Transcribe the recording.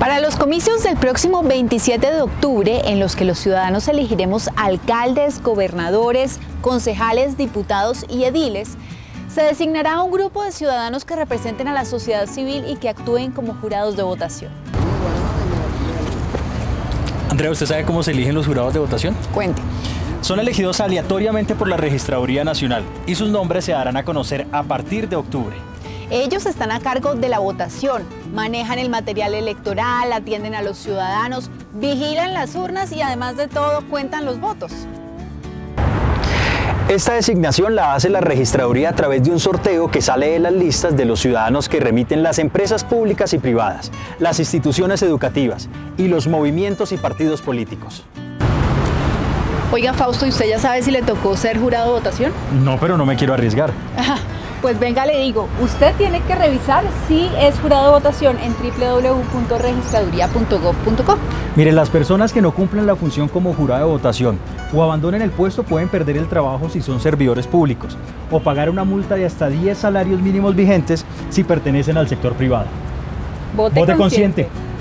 Para los comicios del próximo 27 de octubre, en los que los ciudadanos elegiremos alcaldes, gobernadores, concejales, diputados y ediles, se designará un grupo de ciudadanos que representen a la sociedad civil y que actúen como jurados de votación. Andrea, ¿usted sabe cómo se eligen los jurados de votación? Cuente. Son elegidos aleatoriamente por la Registraduría Nacional y sus nombres se darán a conocer a partir de octubre. Ellos están a cargo de la votación, manejan el material electoral, atienden a los ciudadanos, vigilan las urnas y además de todo cuentan los votos. Esta designación la hace la Registraduría a través de un sorteo que sale de las listas de los ciudadanos que remiten las empresas públicas y privadas, las instituciones educativas y los movimientos y partidos políticos. Oiga, Fausto, ¿y usted ya sabe si le tocó ser jurado de votación? No, pero no me quiero arriesgar. Pues venga, le digo, usted tiene que revisar si es jurado de votación en www.registraduría.gov.co. Mire, las personas que no cumplan la función como jurado de votación o abandonen el puesto pueden perder el trabajo si son servidores públicos o pagar una multa de hasta 10 salarios mínimos vigentes si pertenecen al sector privado. Vote consciente.